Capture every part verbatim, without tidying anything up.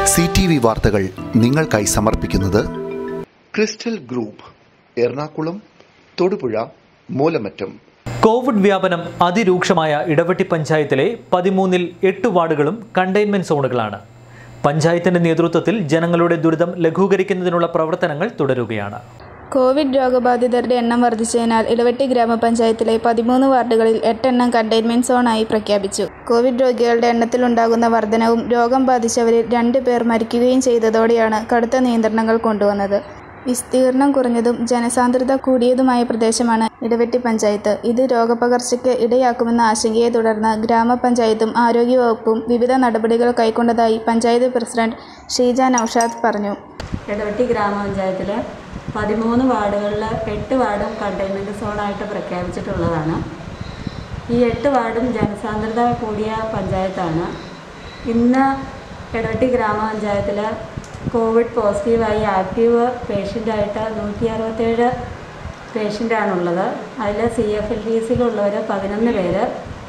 C T V വാർത്തകൾ നിങ്ങൾക്കായി സമർപ്പിക്കുന്നത് crystal group, Ernakulam, Thodupuzha, Moolamattom. Covid വ്യാപനം അതിരൂക്ഷമായ ഇടവെട്ടി പഞ്ചായത്തിലെ പതിമൂന്നിൽ എട്ട് വാർഡുകളും കണ്ടെയ്ൻമെന്റ് സോണുകളാണ്. പഞ്ചായത്തിന്റെ നേതൃത്വത്തിൽ ജനങ്ങളുടെ ദുരിതം ലഘൂകരിക്കുന്നതിനുള്ള പ്രവർത്തനങ്ങൾ തുടരുകയാണ്. കോവിഡ് രോഗബാധിതരുടെ എണ്ണം വർദ്ധിച്ചതിനാൽ ഇടവെട്ടി ഗ്രാമപഞ്ചായത്തിലെ പതിമൂന്ന് വാർഡുകളിൽ എട്ടെണ്ണം കണ്ടെയ്ൻമെന്റ് സോണായി പ്രഖ്യാപിച്ചു. കോവിഡ് രോഗികളുടെ എണ്ണത്തിലുണ്ടാകുന്ന വർധനവും രോഗം ബാധിച്ചവരിൽ രണ്ട് പേർ മരിക്കുകയും ചെയ്തതോടെയാണ് കടുത്ത നിയന്ത്രണങ്ങൾ കൊണ്ടുവന്നത്. വിസ്തീർണം കുറഞ്ഞതും ജനസാന്ദ്രത കൂടിയതുമായ പ്രദേശമാണ് ഇടവെട്ടി പഞ്ചായത്ത്. ഇത് രോഗപകർച്ചയ്ക്ക് ഇടയാക്കുമെന്ന ആശങ്കയെ തുടർന്ന് ഗ്രാമപഞ്ചായത്തും ആരോഗ്യവകുപ്പും വിവിധ നടപടികൾ കൈക്കൊണ്ടതായി പഞ്ചായത്ത് പ്രസിഡന്റ് ഷീജ നൌഷാദ് പറഞ്ഞു. ഇടവെട്ടി ഗ്രാമപഞ്ചായത്തിൽ പതിമൂന്ന് വാർഡുകളിൽ എട്ട് വാർഡും കണ്ടെയ്ൻമെൻറ്റ് സോണായിട്ട് പ്രഖ്യാപിച്ചിട്ടുള്ളതാണ്. ഈ എട്ട് വാർഡും ജനസാന്ദ്രത കൂടിയ പഞ്ചായത്താണ്. ഇന്ന് ഇടവെട്ടി ഗ്രാമപഞ്ചായത്തിൽ കോവിഡ് പോസിറ്റീവായി ആക്റ്റീവ് പേഷ്യൻ്റായിട്ട് നൂറ്റി അറുപത്തേഴ് പേഷ്യൻ്റാണുള്ളത്. അതിൽ സി എഫ് എൽ ടി സിയിലുള്ളവർ പതിനൊന്ന് പേര്.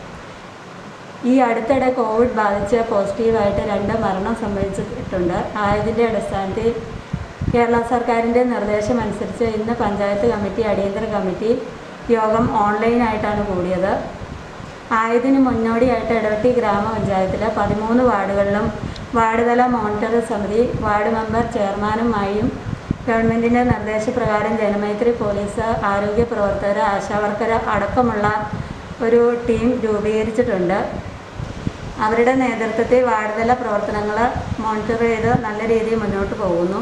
ഈ അടുത്തിടെ കോവിഡ് ബാധിച്ച് പോസിറ്റീവായിട്ട് രണ്ട് മരണം സംഭവിച്ചിട്ടുണ്ട്. ആയതിൻ്റെ അടിസ്ഥാനത്തിൽ കേരള സർക്കാരിൻ്റെ നിർദ്ദേശമനുസരിച്ച് ഇന്ന് പഞ്ചായത്ത് കമ്മിറ്റി അടിയന്തര കമ്മിറ്റി യോഗം ഓൺലൈനായിട്ടാണ് കൂടിയത്. ആയതിന് മുന്നോടിയായിട്ട് ഇടവെട്ടി ഗ്രാമപഞ്ചായത്തിൽ പതിമൂന്ന് വാർഡുകളിലും വാർഡ് തല മോണിറ്ററിംഗ് സമിതി വാർഡ് മെമ്പർ ചെയർമാനുമായും ഗവൺമെൻറ്റിൻ്റെ നിർദ്ദേശപ്രകാരം ജനമൈത്രി പോലീസ്, ആരോഗ്യ പ്രവർത്തകർ, ആശാവർക്കർ അടക്കമുള്ള ഒരു ടീം രൂപീകരിച്ചിട്ടുണ്ട്. അവരുടെ നേതൃത്വത്തിൽ വാർഡ് തല പ്രവർത്തനങ്ങൾ മോണിറ്റർ ചെയ്ത് നല്ല രീതിയിൽ മുന്നോട്ട് പോകുന്നു.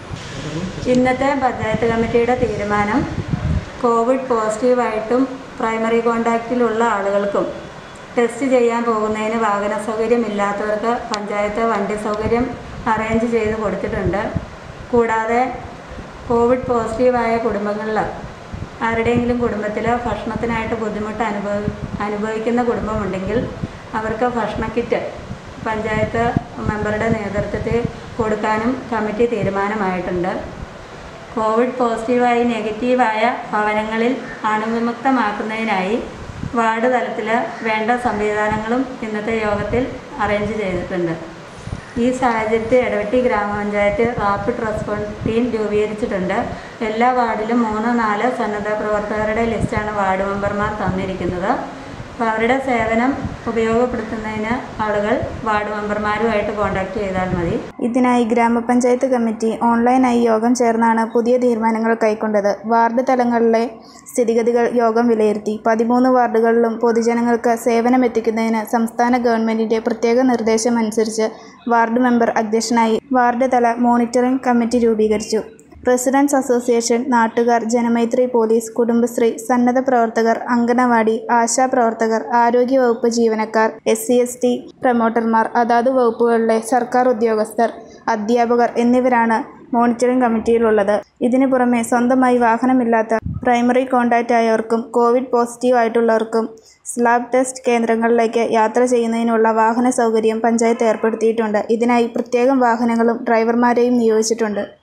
ഇന്നത്തെ പഞ്ചായത്ത് കമ്മിറ്റിയുടെ തീരുമാനം കോവിഡ് പോസിറ്റീവായിട്ടും പ്രൈമറി കോണ്ടാക്റ്റിലുള്ള ആളുകൾക്കും ടെസ്റ്റ് ചെയ്യാൻ പോകുന്നതിന് വാഹന സൗകര്യമില്ലാത്തവർക്ക് പഞ്ചായത്ത് വണ്ടി സൗകര്യം അറേഞ്ച് ചെയ്ത് കൊടുത്തിട്ടുണ്ട്. കൂടാതെ കോവിഡ് പോസിറ്റീവായ കുടുംബങ്ങളിൽ ആരുടെയെങ്കിലും കുടുംബത്തിൽ ഭക്ഷണത്തിനായിട്ട് ബുദ്ധിമുട്ട് അനുഭവ അനുഭവിക്കുന്ന കുടുംബമുണ്ടെങ്കിൽ അവർക്ക് ഭക്ഷണ കിറ്റ് പഞ്ചായത്ത് മെമ്പറുടെ നേതൃത്വത്തിൽ കൊടുക്കാനും കമ്മിറ്റി തീരുമാനമായിട്ടുണ്ട്. കോവിഡ് പോസിറ്റീവായി നെഗറ്റീവായ ഭവനങ്ങളിൽ അണുവിമുക്തമാക്കുന്നതിനായി വാർഡ് തലത്തിൽ വേണ്ട സംവിധാനങ്ങളും ഇന്നത്തെ യോഗത്തിൽ അറേഞ്ച് ചെയ്തിട്ടുണ്ട്. ഈ സാഹചര്യത്തിൽ ഇടവെട്ടി ഗ്രാമപഞ്ചായത്ത് റാപ്പിഡ് റെസ്പോൺസ് ടീം രൂപീകരിച്ചിട്ടുണ്ട്. എല്ലാ വാർഡിലും മൂന്ന് നാല് സന്നദ്ധ പ്രവർത്തകരുടെ ലിസ്റ്റാണ് വാർഡ് മെമ്പർമാർ തന്നിരിക്കുന്നത്. അപ്പോൾ അവരുടെ സേവനം ഉപയോഗപ്പെടുത്തുന്നതിന് ആളുകൾ വാർഡ് മെമ്പർമാരുമായിട്ട് കോൺടാക്ട് ചെയ്താൽ മതി. ഇതിനായി ഗ്രാമപഞ്ചായത്ത് കമ്മിറ്റി ഓൺലൈനായി യോഗം ചേർന്നാണ് പുതിയ തീരുമാനങ്ങൾ കൈക്കൊണ്ടത്. വാർഡ് തലങ്ങളിലെ സ്ഥിതിഗതികൾ യോഗം വിലയിരുത്തി. പതിമൂന്ന് വാർഡുകളിലും പൊതുജനങ്ങൾക്ക് സേവനമെത്തിക്കുന്നതിന് സംസ്ഥാന ഗവൺമെൻറ്റിൻ്റെ പ്രത്യേക നിർദ്ദേശമനുസരിച്ച് വാർഡ് മെമ്പർ അധ്യക്ഷനായി വാർഡ് തല മോണിറ്ററിംഗ് കമ്മിറ്റി രൂപീകരിച്ചു. റെസിഡൻസ് അസോസിയേഷൻ, നാട്ടുകാർ, ജനമൈത്രി പോലീസ്, കുടുംബശ്രീ, സന്നദ്ധ പ്രവർത്തകർ, അംഗനവാടി, ആശാപ്രവർത്തകർ, ആരോഗ്യവകുപ്പ് ജീവനക്കാർ, എസ് സി എസ് ടി പ്രൊമോട്ടർമാർ, അതാത് വകുപ്പുകളിലെ സർക്കാർ ഉദ്യോഗസ്ഥർ, അധ്യാപകർ എന്നിവരാണ് മോണിറ്ററിംഗ് കമ്മിറ്റിയിലുള്ളത്. ഇതിനു പുറമെ സ്വന്തമായി വാഹനമില്ലാത്ത പ്രൈമറി കോണ്ടാക്റ്റ് ആയവർക്കും കോവിഡ് പോസിറ്റീവ് ആയിട്ടുള്ളവർക്കും സ്ലാബ് ടെസ്റ്റ് കേന്ദ്രങ്ങളിലേക്ക് യാത്ര ചെയ്യുന്നതിനുള്ള വാഹന സൗകര്യം പഞ്ചായത്ത് ഏർപ്പെടുത്തിയിട്ടുണ്ട്. ഇതിനായി പ്രത്യേകം വാഹനങ്ങളും ഡ്രൈവർമാരെയും നിയോഗിച്ചിട്ടുണ്ട്.